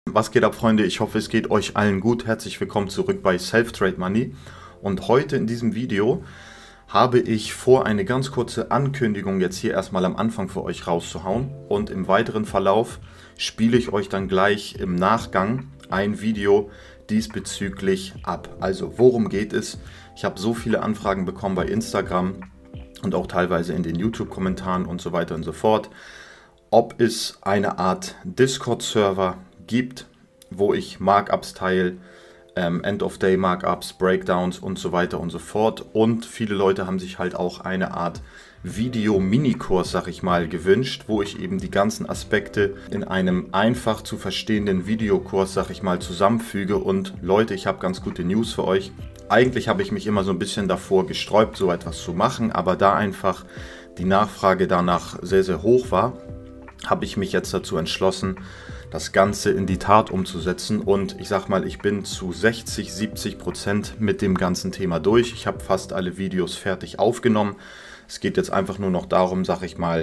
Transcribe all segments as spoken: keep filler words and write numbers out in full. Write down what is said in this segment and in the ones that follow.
Was geht ab, Freunde? Ich hoffe, es geht euch allen gut. Herzlich willkommen zurück bei Self Trade Money. Und heute in diesem Video habe ich vor, eine ganz kurze Ankündigung jetzt hier erstmal am Anfang für euch rauszuhauen. Und im weiteren Verlauf spiele ich euch dann gleich im Nachgang ein Video diesbezüglich ab. Also, worum geht es? Ich habe so viele Anfragen bekommen bei Instagram und auch teilweise in den YouTube-Kommentaren und so weiter und so fort, ob es eine Art Discord-Server gibt, wo ich Markups teile, ähm, End-of-Day-Markups, Breakdowns und so weiter und so fort. Und viele Leute haben sich halt auch eine Art Video-Minikurs, sag ich mal, gewünscht, wo ich eben die ganzen Aspekte in einem einfach zu verstehenden Videokurs, sag ich mal, zusammenfüge. Und Leute, ich habe ganz gute News für euch. Eigentlich habe ich mich immer so ein bisschen davor gesträubt, so etwas zu machen, aber da einfach die Nachfrage danach sehr, sehr hoch war, habe ich mich jetzt dazu entschlossen, das Ganze in die Tat umzusetzen. Und ich sag mal, ich bin zu sechzig, siebzig Prozent mit dem ganzen Thema durch. Ich habe fast alle Videos fertig aufgenommen. Es geht jetzt einfach nur noch darum, sag ich mal,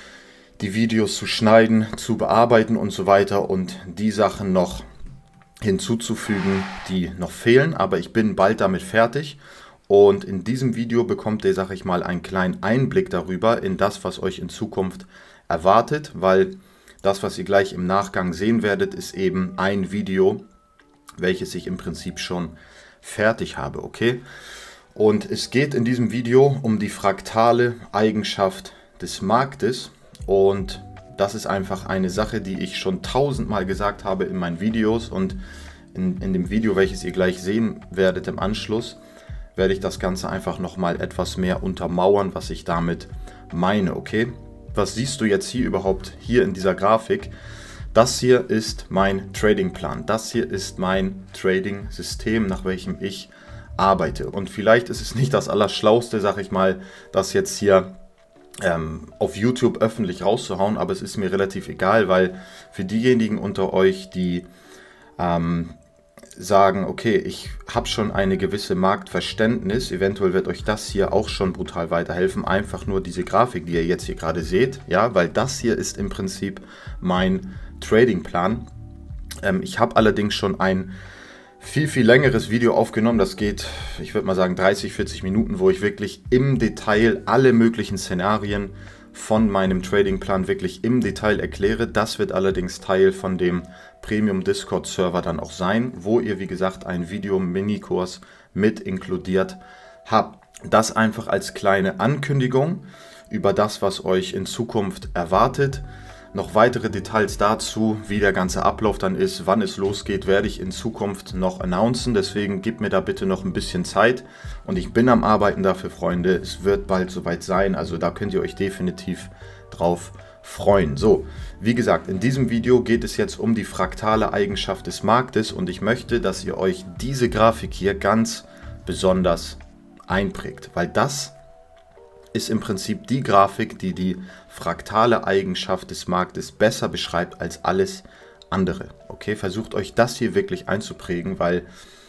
die Videos zu schneiden, zu bearbeiten und so weiter und die Sachen noch hinzuzufügen, die noch fehlen. Aber ich bin bald damit fertig. Und in diesem Video bekommt ihr, sag ich mal, einen kleinen Einblick darüber in das, was euch in Zukunft erwartet, weil das, was ihr gleich im Nachgang sehen werdet, ist eben ein Video, welches ich im Prinzip schon fertig habe, okay? Und es geht in diesem Video um die fraktale Eigenschaft des Marktes und das ist einfach eine Sache, die ich schon tausendmal gesagt habe in meinen Videos und in, in dem Video, welches ihr gleich sehen werdet im Anschluss, werde ich das Ganze einfach nochmal etwas mehr untermauern, was ich damit meine, okay? Was siehst du jetzt hier überhaupt hier in dieser Grafik? Das hier ist mein Tradingplan. Das hier ist mein Trading-System, nach welchem ich arbeite. Und vielleicht ist es nicht das Allerschlauste, sag ich mal, das jetzt hier ähm, auf YouTube öffentlich rauszuhauen, aber es ist mir relativ egal, weil für diejenigen unter euch, die ähm, sagen, okay, ich habe schon eine gewisse Marktverständnis, eventuell wird euch das hier auch schon brutal weiterhelfen, einfach nur diese Grafik, die ihr jetzt hier gerade seht, ja, weil das hier ist im Prinzip mein Tradingplan. Ähm, ich habe allerdings schon ein viel, viel längeres Video aufgenommen, das geht, ich würde mal sagen, dreißig, vierzig Minuten, wo ich wirklich im Detail alle möglichen Szenarien von meinem Tradingplan wirklich im Detail erkläre. Das wird allerdings Teil von dem Premium Discord Server dann auch sein, wo ihr wie gesagt einen Video-Minikurs mit inkludiert habt. Das einfach als kleine Ankündigung über das, was euch in Zukunft erwartet. Noch weitere Details dazu, wie der ganze Ablauf dann ist, wann es losgeht, werde ich in Zukunft noch announcen. Deswegen gebt mir da bitte noch ein bisschen Zeit. Und ich bin am Arbeiten dafür, Freunde. Es wird bald soweit sein. Also da könnt ihr euch definitiv drauf freuen. So, wie gesagt, in diesem Video geht es jetzt um die fraktale Eigenschaft des Marktes. Und ich möchte, dass ihr euch diese Grafik hier ganz besonders einprägt. Weil das ist im Prinzip die Grafik, die die fraktale Eigenschaft des Marktes besser beschreibt als alles andere. Okay, versucht euch das hier wirklich einzuprägen, weil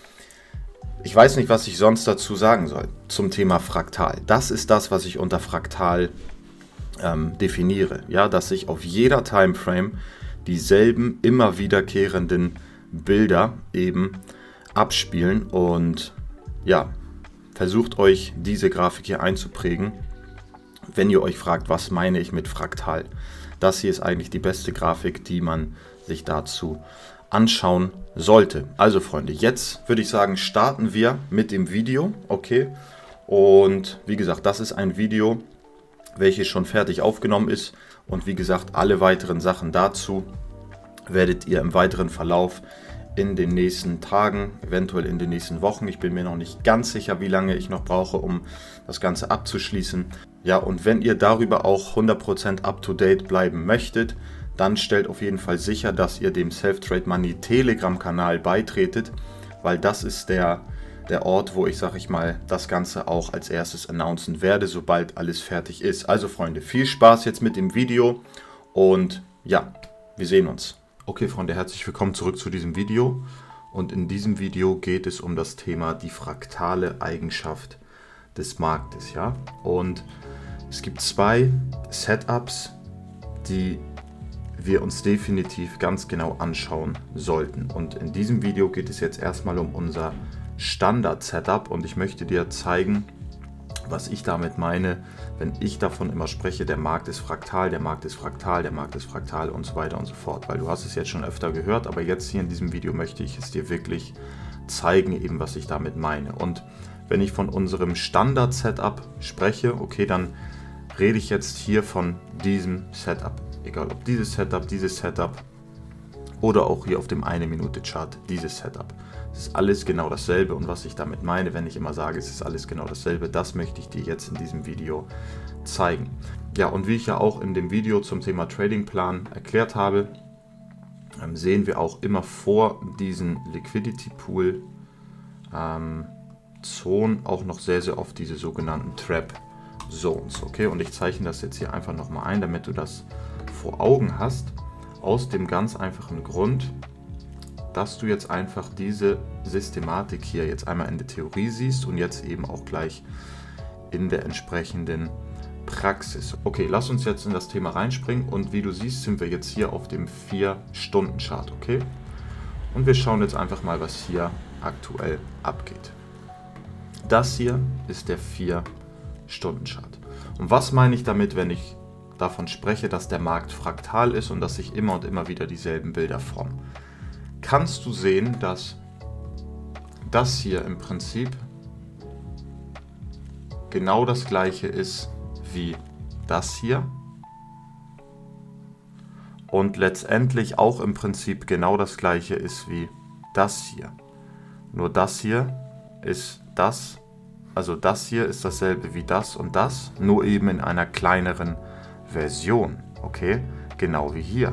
ich weiß nicht, was ich sonst dazu sagen soll zum Thema Fraktal. Das ist das, was ich unter Fraktal ähm, definiere. Ja, dass sich auf jeder Timeframe dieselben immer wiederkehrenden Bilder eben abspielen und ja, versucht euch diese Grafik hier einzuprägen. Wenn ihr euch fragt, was meine ich mit Fraktal? Das hier ist eigentlich die beste Grafik, die man sich dazu anschauen sollte. Also Freunde, jetzt würde ich sagen, starten wir mit dem Video, okay? Und wie gesagt, das ist ein Video, welches schon fertig aufgenommen ist. Und wie gesagt, alle weiteren Sachen dazu werdet ihr im weiteren Verlauf in den nächsten Tagen, eventuell in den nächsten Wochen. Ich bin mir noch nicht ganz sicher, wie lange ich noch brauche, um das Ganze abzuschließen. Ja, und wenn ihr darüber auch hundert Prozent up-to-date bleiben möchtet, dann stellt auf jeden Fall sicher, dass ihr dem Self Trade Money Telegram-Kanal beitretet, weil das ist der, der Ort, wo ich, sag ich mal, das Ganze auch als erstes announcen werde, sobald alles fertig ist. Also Freunde, viel Spaß jetzt mit dem Video und ja, wir sehen uns. Okay Freunde, herzlich willkommen zurück zu diesem Video und in diesem Video geht es um das Thema die fraktale Eigenschaft des Marktes, ja, und es gibt zwei Setups, die wir uns definitiv ganz genau anschauen sollten. Und in diesem Video geht es jetzt erstmal um unser Standard-Setup und ich möchte dir zeigen, was ich damit meine, wenn ich davon immer spreche, der Markt ist fraktal, der Markt ist fraktal, der Markt ist fraktal und so weiter und so fort. Weil du hast es jetzt schon öfter gehört, aber jetzt hier in diesem Video möchte ich es dir wirklich zeigen, eben was ich damit meine. Und wenn ich von unserem Standard-Setup spreche, okay, dann rede ich jetzt hier von diesem Setup. Egal ob dieses Setup, dieses Setup oder auch hier auf dem eine Minute Chart dieses Setup. Es ist alles genau dasselbe und was ich damit meine, wenn ich immer sage, es ist alles genau dasselbe, das möchte ich dir jetzt in diesem Video zeigen. Ja, und wie ich ja auch in dem Video zum Thema Tradingplan erklärt habe, sehen wir auch immer vor diesen Liquidity Pool ähm, Zonen auch noch sehr, sehr oft diese sogenannten Trap Zones. Okay, und ich zeichne das jetzt hier einfach nochmal ein, damit du das vor Augen hast, aus dem ganz einfachen Grund, dass du jetzt einfach diese Systematik hier jetzt einmal in der Theorie siehst und jetzt eben auch gleich in der entsprechenden Praxis. Okay, lass uns jetzt in das Thema reinspringen und wie du siehst, sind wir jetzt hier auf dem vier Stunden Chart, okay? Und wir schauen jetzt einfach mal, was hier aktuell abgeht. Das hier ist der vier Stunden Chart. Und was meine ich damit, wenn ich davon spreche, dass der Markt fraktal ist und dass sich immer und immer wieder dieselben Bilder formen? Kannst du sehen, dass das hier im Prinzip genau das gleiche ist wie das hier und letztendlich auch im Prinzip genau das gleiche ist wie das hier. Nur das hier ist das, also das hier ist dasselbe wie das und das, nur eben in einer kleineren Version, okay? Genau wie hier.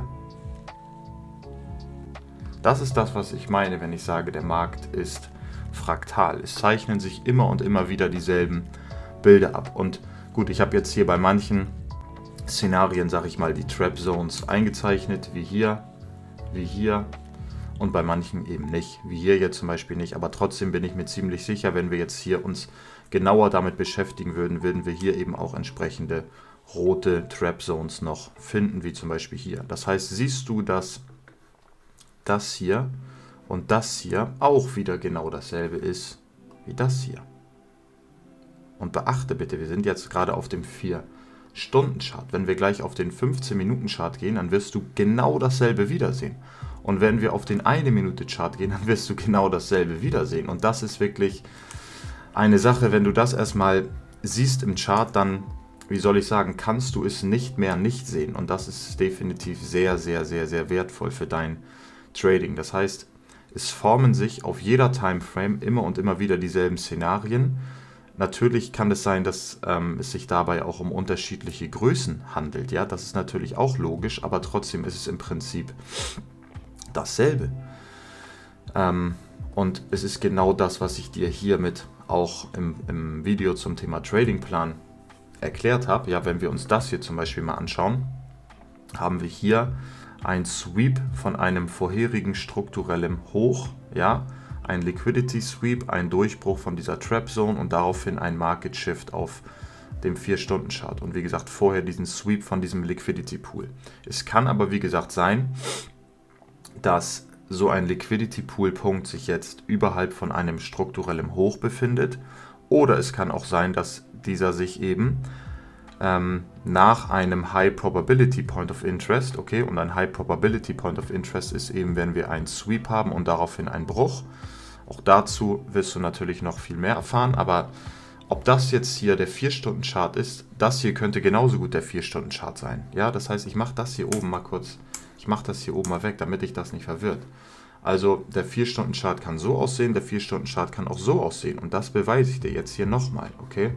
Das ist das, was ich meine, wenn ich sage, der Markt ist fraktal. Es zeichnen sich immer und immer wieder dieselben Bilder ab. Und gut, ich habe jetzt hier bei manchen Szenarien, sage ich mal, die Trap Zones eingezeichnet, wie hier, wie hier und bei manchen eben nicht, wie hier jetzt zum Beispiel nicht. Aber trotzdem bin ich mir ziemlich sicher, wenn wir jetzt hier uns genauer damit beschäftigen würden, würden wir hier eben auch entsprechende rote Trap Zones noch finden, wie zum Beispiel hier. Das heißt, siehst du, dass das hier und das hier auch wieder genau dasselbe ist wie das hier. Und beachte bitte, wir sind jetzt gerade auf dem vier Stunden Chart. Wenn wir gleich auf den fünfzehn Minuten Chart gehen, dann wirst du genau dasselbe wiedersehen. Und wenn wir auf den eine Minute Chart gehen, dann wirst du genau dasselbe wiedersehen. Und das ist wirklich eine Sache, wenn du das erstmal siehst im Chart, dann, wie soll ich sagen, kannst du es nicht mehr nicht sehen. Und das ist definitiv sehr, sehr, sehr, sehr wertvoll für dein Trading. Das heißt, es formen sich auf jeder Timeframe immer und immer wieder dieselben Szenarien. Natürlich kann es sein, dass ähm, es sich dabei auch um unterschiedliche Größen handelt. Ja, das ist natürlich auch logisch, aber trotzdem ist es im Prinzip dasselbe. Ähm, und es ist genau das, was ich dir hiermit auch im, im Video zum Thema Tradingplan erklärt habe. Ja, wenn wir uns das hier zum Beispiel mal anschauen, haben wir hier ein Sweep von einem vorherigen strukturellen Hoch, ja, ein Liquidity Sweep, ein Durchbruch von dieser Trap Zone und daraufhin ein Market Shift auf dem vier Stunden Chart und wie gesagt vorher diesen Sweep von diesem Liquidity Pool. Es kann aber wie gesagt sein, dass so ein Liquidity Pool Punkt sich jetzt überhalb von einem strukturellen Hoch befindet oder es kann auch sein, dass dieser sich eben ähm, nach einem High Probability Point of Interest, okay, und ein High Probability Point of Interest ist eben, wenn wir einen Sweep haben und daraufhin einen Bruch. Auch dazu wirst du natürlich noch viel mehr erfahren, aber ob das jetzt hier der vier Stunden Chart ist, das hier könnte genauso gut der vier Stunden Chart sein. Ja, das heißt, ich mache das hier oben mal kurz, ich mache das hier oben mal weg, damit ich das nicht verwirrt. Also der vier Stunden Chart kann so aussehen, der vier Stunden Chart kann auch so aussehen und das beweise ich dir jetzt hier nochmal, okay?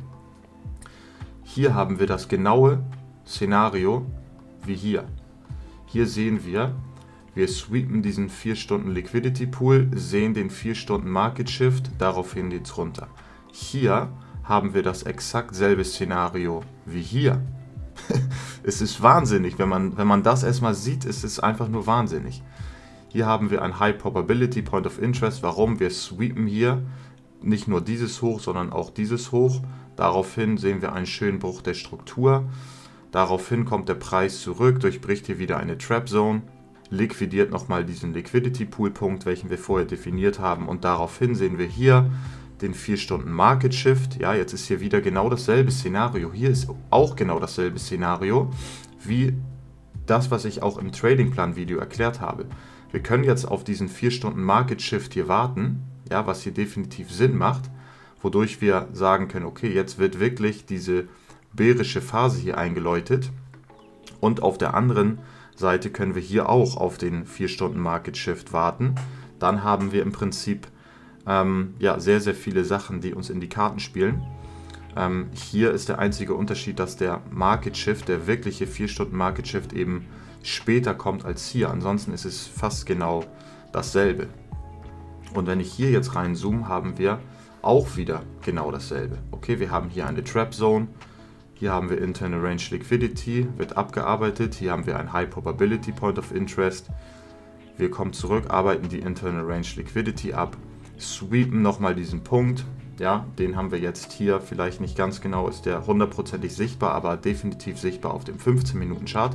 Hier haben wir das genaue Szenario wie hier. Hier sehen wir, wir sweepen diesen vier Stunden Liquidity Pool, sehen den vier Stunden Market Shift, daraufhin geht's runter. Hier haben wir das exakt selbe Szenario wie hier. Es ist wahnsinnig, wenn man, wenn man das erstmal sieht, ist es einfach nur wahnsinnig. Hier haben wir ein High Probability Point of Interest. Warum? Wir sweepen hier nicht nur dieses Hoch, sondern auch dieses Hoch. Daraufhin sehen wir einen schönen Bruch der Struktur. Daraufhin kommt der Preis zurück, durchbricht hier wieder eine Trap Zone, liquidiert nochmal diesen Liquidity Pool Punkt, welchen wir vorher definiert haben, und daraufhin sehen wir hier den vier Stunden Market Shift. Ja, jetzt ist hier wieder genau dasselbe Szenario. Hier ist auch genau dasselbe Szenario wie das, was ich auch im Tradingplan-Video erklärt habe. Wir können jetzt auf diesen vier Stunden Market Shift hier warten, ja, was hier definitiv Sinn macht, wodurch wir sagen können, okay, jetzt wird wirklich diese bärische Phase hier eingeläutet, und auf der anderen Seite können wir hier auch auf den vier Stunden Market Shift warten. Dann haben wir im Prinzip ähm, ja, sehr, sehr viele Sachen, die uns in die Karten spielen. Ähm, hier ist der einzige Unterschied, dass der Market Shift, der wirkliche vier Stunden Market Shift, eben später kommt als hier. Ansonsten ist es fast genau dasselbe. Und wenn ich hier jetzt reinzoome, haben wir auch wieder genau dasselbe. Okay, wir haben hier eine Trap Zone. Hier haben wir Internal Range Liquidity, wird abgearbeitet. Hier haben wir ein High Probability Point of Interest. Wir kommen zurück, arbeiten die Internal Range Liquidity ab, sweepen nochmal diesen Punkt. Ja, den haben wir jetzt hier, vielleicht nicht ganz genau, ist der hundertprozentig sichtbar, aber definitiv sichtbar auf dem fünfzehn Minuten Chart.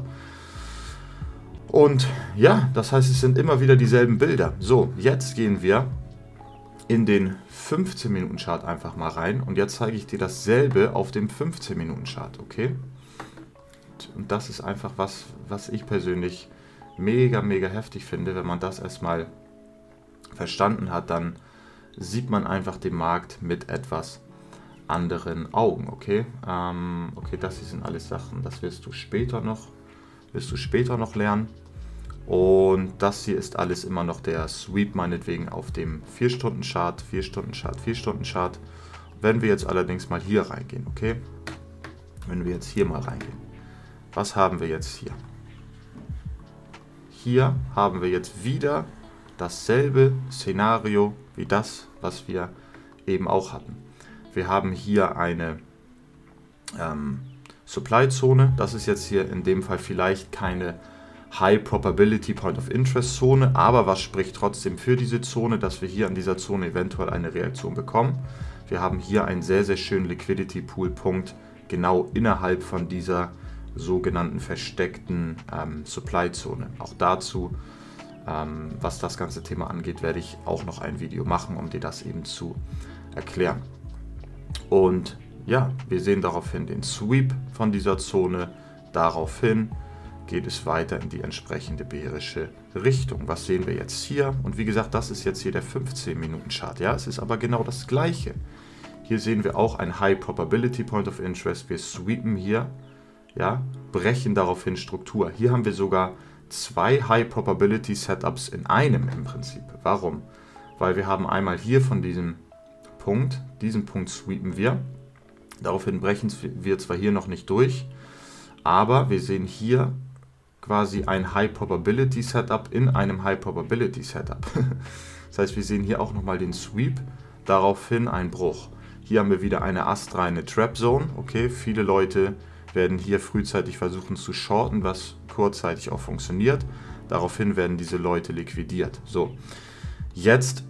Und ja, das heißt, es sind immer wieder dieselben Bilder. So, jetzt gehen wir in den fünfzehn Minuten Chart einfach mal rein, und jetzt zeige ich dir dasselbe auf dem fünfzehn Minuten Chart, okay? Und das ist einfach was, was ich persönlich mega, mega heftig finde. Wenn man das erstmal verstanden hat, dann sieht man einfach den Markt mit etwas anderen Augen, okay? Ähm, okay, das hier sind alles Sachen, das wirst du später noch, wirst du später noch lernen. Und das hier ist alles immer noch der Sweep, meinetwegen auf dem vier Stunden Chart, vier Stunden Chart, vier Stunden Chart. Wenn wir jetzt allerdings mal hier reingehen, okay? Wenn wir jetzt hier mal reingehen, was haben wir jetzt hier? Hier haben wir jetzt wieder dasselbe Szenario wie das, was wir eben auch hatten. Wir haben hier eine ähm, Supply-Zone. Das ist jetzt hier in dem Fall vielleicht keine High Probability Point of Interest Zone, aber was spricht trotzdem für diese Zone, dass wir hier an dieser Zone eventuell eine Reaktion bekommen. Wir haben hier einen sehr, sehr schönen Liquidity Pool Punkt genau innerhalb von dieser sogenannten versteckten ähm, Supply Zone. Auch dazu, ähm, was das ganze Thema angeht, werde ich auch noch ein Video machen, um dir das eben zu erklären. Und ja, wir sehen daraufhin den Sweep von dieser Zone. Daraufhin geht es weiter in die entsprechende bärische Richtung. Was sehen wir jetzt hier? Und wie gesagt, das ist jetzt hier der fünfzehn Minuten Chart. Ja, es ist aber genau das Gleiche. Hier sehen wir auch ein High Probability Point of Interest. Wir sweepen hier, ja, brechen daraufhin Struktur. Hier haben wir sogar zwei High Probability Setups in einem im Prinzip. Warum? Weil wir haben einmal hier von diesem Punkt, diesen Punkt sweepen wir. Daraufhin brechen wir zwar hier noch nicht durch, aber wir sehen hier quasi ein High Probability Setup in einem High Probability Setup. Das heißt, wir sehen hier auch nochmal den Sweep, daraufhin ein Bruch. Hier haben wir wieder eine astreine Trap Zone. Okay, viele Leute werden hier frühzeitig versuchen zu shorten, was kurzzeitig auch funktioniert. Daraufhin werden diese Leute liquidiert. So, jetzt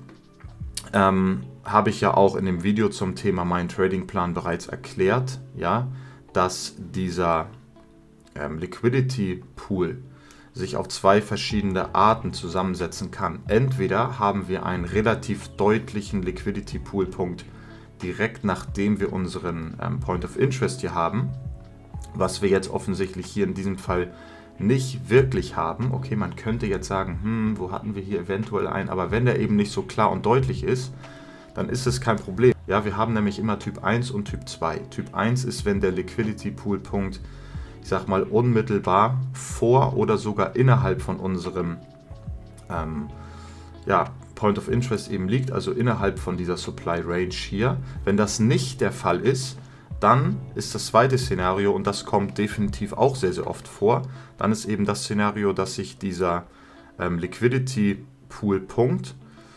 ähm, habe ich ja auch in dem Video zum Thema Mein Tradingplan bereits erklärt, ja, dass dieser ähm, Liquidity Pool sich auf zwei verschiedene Arten zusammensetzen kann. Entweder haben wir einen relativ deutlichen Liquidity Pool Punkt direkt nachdem wir unseren ähm, Point of Interest hier haben, was wir jetzt offensichtlich hier in diesem Fall nicht wirklich haben. Okay, man könnte jetzt sagen, hm, wo hatten wir hier eventuell einen, aber wenn der eben nicht so klar und deutlich ist, dann ist es kein Problem. Ja, wir haben nämlich immer Typ eins und Typ zwei. Typ eins ist, wenn der Liquidity Pool Punkt, ich sag mal, unmittelbar vor oder sogar innerhalb von unserem ähm, ja, Point of Interest eben liegt, also innerhalb von dieser Supply Range hier. Wenn das nicht der Fall ist, dann ist das zweite Szenario, und das kommt definitiv auch sehr, sehr oft vor, dann ist eben das Szenario, dass sich dieser ähm, Liquidity Pool Punkt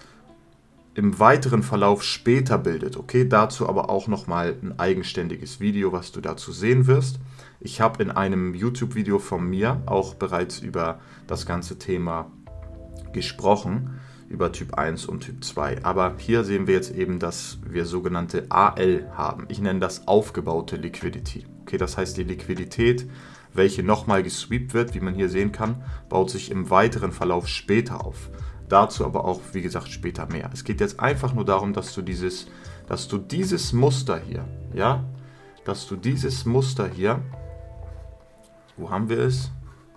im weiteren Verlauf später bildet. Okay, dazu aber auch nochmal ein eigenständiges Video, was du dazu sehen wirst. Ich habe in einem YouTube-Video von mir auch bereits über das ganze Thema gesprochen, über Typ eins und Typ zwei. Aber hier sehen wir jetzt eben, dass wir sogenannte A L haben. Ich nenne das aufgebaute Liquidity. Okay, das heißt, die Liquidität, welche nochmal gesweept wird, wie man hier sehen kann, baut sich im weiteren Verlauf später auf. Dazu aber auch, wie gesagt, später mehr. Es geht jetzt einfach nur darum, dass du dieses, dass du dieses Muster hier, ja, dass du dieses Muster hier, wo haben wir es?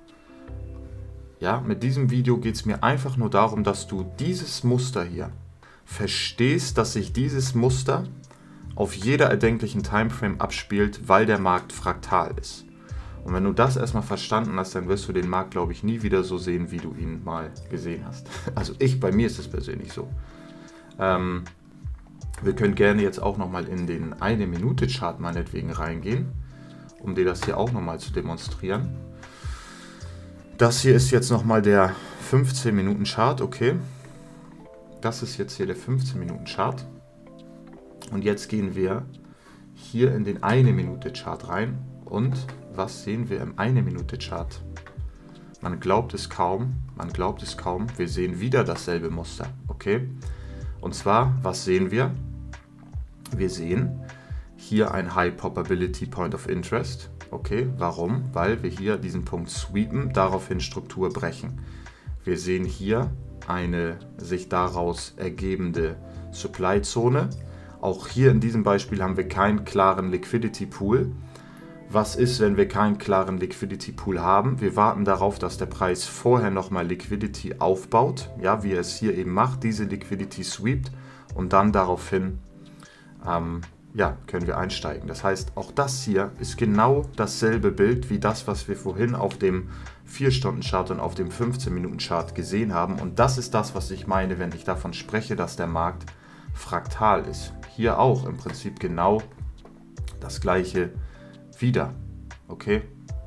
Ja, mit diesem Video geht es mir einfach nur darum, dass du dieses Muster hier verstehst, dass sich dieses Muster auf jeder erdenklichen Timeframe abspielt, weil der Markt fraktal ist. Und wenn du das erstmal verstanden hast, dann wirst du den Markt, glaube ich, nie wieder so sehen, wie du ihn mal gesehen hast. Also ich, bei mir ist es persönlich so. Ähm, wir können gerne jetzt auch nochmal in den eine Minute Chart meinetwegen reingehen, um dir das hier auch nochmal zu demonstrieren. Das hier ist jetzt nochmal der fünfzehn Minuten Chart, okay. Das ist jetzt hier der fünfzehn Minuten Chart. Und jetzt gehen wir hier in den eine Minute Chart rein. Und was sehen wir im eine Minute Chart? Man glaubt es kaum, man glaubt es kaum, wir sehen wieder dasselbe Muster, okay. Und zwar, was sehen wir? Wir sehen hier ein High Probability Point of Interest. Okay, warum? Weil wir hier diesen Punkt sweepen, daraufhin Struktur brechen. Wir sehen hier eine sich daraus ergebende Supply-Zone. Auch hier in diesem Beispiel haben wir keinen klaren Liquidity Pool. Was ist, wenn wir keinen klaren Liquidity Pool haben? Wir warten darauf, dass der Preis vorher nochmal Liquidity aufbaut, ja, wie er es hier eben macht, diese Liquidity sweept und dann daraufhin ähm, ja, können wir einsteigen. Das heißt, auch das hier ist genau dasselbe Bild wie das, was wir vorhin auf dem vier Stunden Chart und auf dem fünfzehn Minuten Chart gesehen haben. Und das ist das, was ich meine, wenn ich davon spreche, dass der Markt fraktal ist. Hier auch im Prinzip genau das gleiche wieder. Okay?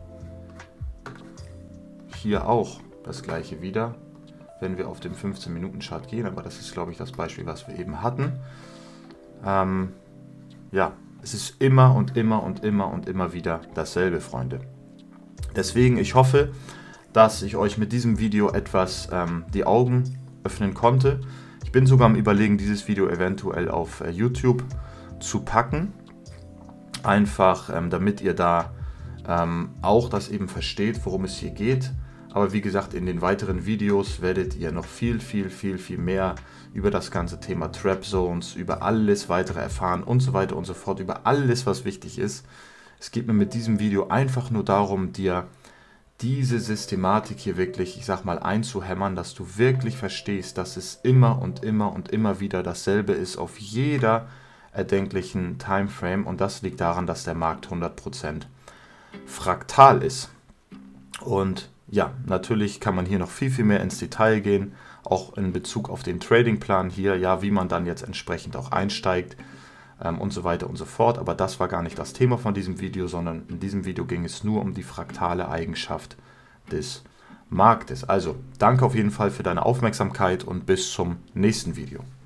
Hier auch das gleiche wieder, wenn wir auf dem fünfzehn Minuten Chart gehen. Aber das ist, glaube ich, das Beispiel, was wir eben hatten. Ähm, Ja, es ist immer und immer und immer und immer wieder dasselbe, Freunde. Deswegen, ich hoffe, dass ich euch mit diesem Video etwas ähm, die Augen öffnen konnte. Ich bin sogar am Überlegen, dieses Video eventuell auf äh, YouTube zu packen. Einfach, ähm, damit ihr da ähm, auch das eben versteht, worum es hier geht. Aber wie gesagt, in den weiteren Videos werdet ihr noch viel, viel, viel, viel mehr über das ganze Thema Trap Zones, über alles weitere erfahren und so weiter und so fort, über alles, was wichtig ist. Es geht mir mit diesem Video einfach nur darum, dir diese Systematik hier wirklich, ich sag mal, einzuhämmern, dass du wirklich verstehst, dass es immer und immer und immer wieder dasselbe ist auf jeder erdenklichen Timeframe. Und das liegt daran, dass der Markt hundert Prozent fraktal ist. Und ja, natürlich kann man hier noch viel, viel mehr ins Detail gehen, auch in Bezug auf den Tradingplan hier, ja, wie man dann jetzt entsprechend auch einsteigt ähm, und so weiter und so fort. Aber das war gar nicht das Thema von diesem Video, sondern in diesem Video ging es nur um die fraktale Eigenschaft des Marktes. Also, danke auf jeden Fall für deine Aufmerksamkeit und bis zum nächsten Video.